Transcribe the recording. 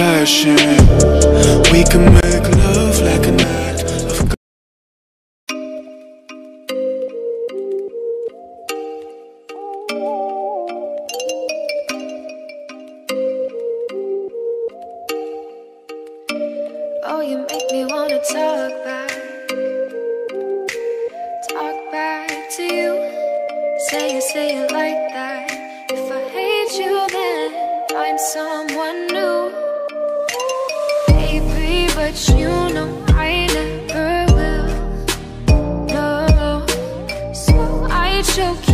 passion. We can make love like an act of God. Oh, you make me wanna talk back to you. Say it like that. If I hate you, then find someone new. Baby, but you know I never will. No, so I choke